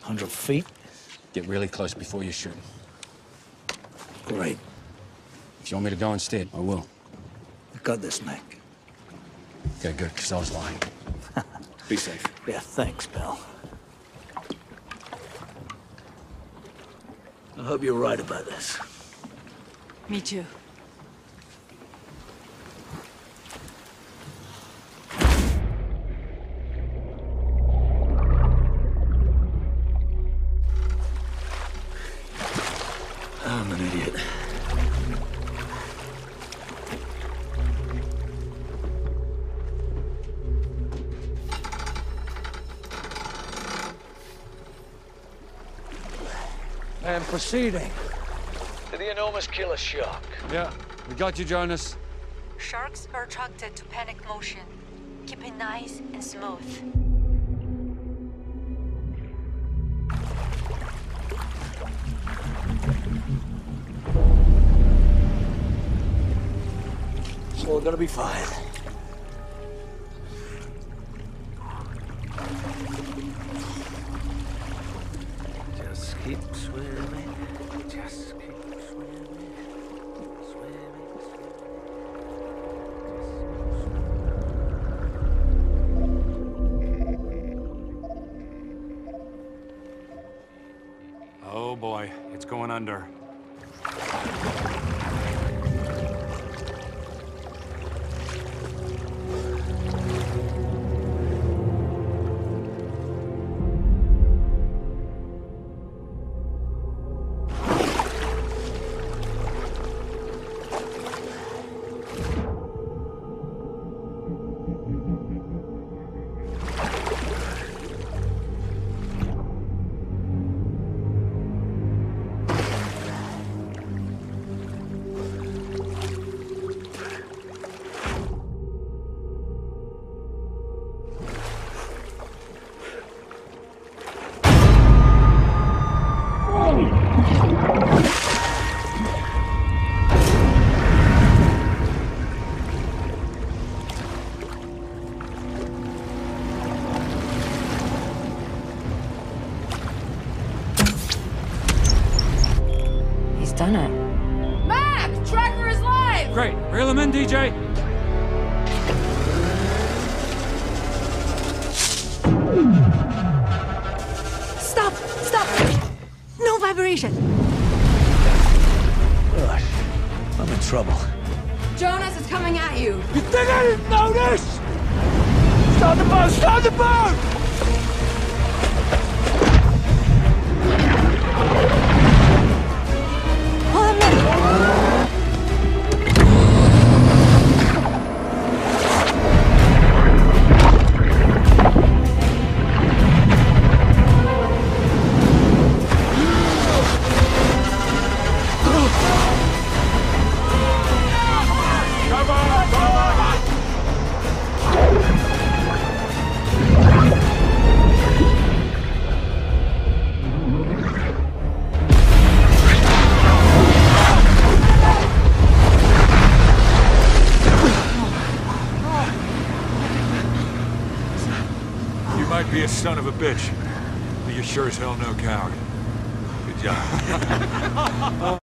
100 feet? Get really close before you shoot. Great. If you want me to go instead, I will. I got this, Mac. Okay, good, because I was lying. Be safe. Yeah, thanks, pal. I hope you're right about this. Me too. I'm an idiot. And proceeding to the enormous killer shark. Yeah, we got you, Jonas. Sharks are attracted to panic motion. Keep it nice and smooth. It's all gonna be fine. Just keep swimming. Just keep swimming. Swimming, Oh boy, it's going under. He's done it. Mac! Tracker is live! Great, reel him in, DJ. Stop! Stop! No vibration! Gosh, I'm in trouble. Jonas is coming at you. You think I didn't notice? Start the boat! Start the boat! Hold on a minute. You might be a son of a bitch, but you're sure as hell no coward. Good job.